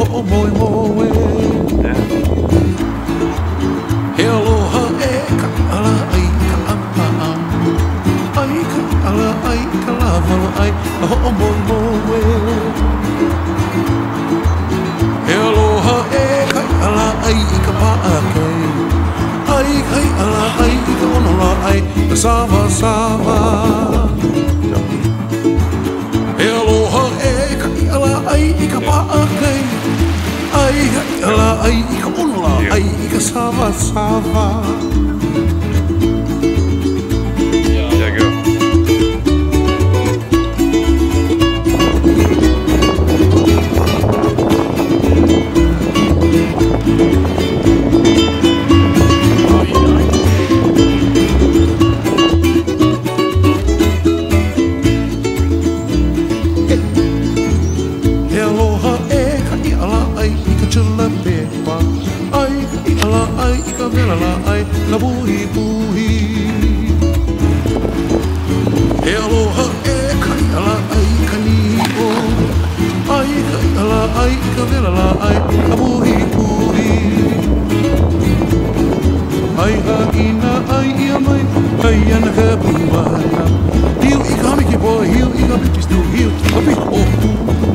o moe moe. He aloha e ka ala ai ka ama am. Ai ka ala ai ka lava ai ho o moe moe. He aloha e ka ala ai ka paakei. Ai kai ala ai ka onola ai ka sava sava. He aloha e ka ala ai ka paakei. Ai kai ala ai ka onola ai ka sava sava. Yeah, go. Na buhi buhi. He aloha e kai ala ai ka ni'o. Ai kai ala ai ka velala ai na buhi buhi. Ai ha ina ai ia mai kai ana ka buana. Hiu I ka miki boy, hiu I ka pipis tu, hiu ka piha oku.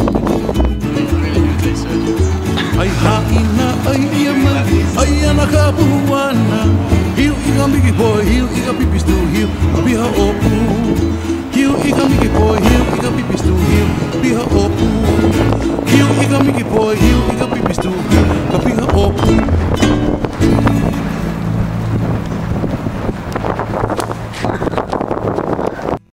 Ai ha ina ai ia mai ai ana ka buana. Hiu I ka miki boy, hiu I ka pipis tu, hiu ka piha oku. Hiu I ka miki boy, hiu I ka pipis tu, hiu ka piha oku. Hiu I ka miki boy, hiu I ka pipis tu, hiu ka piha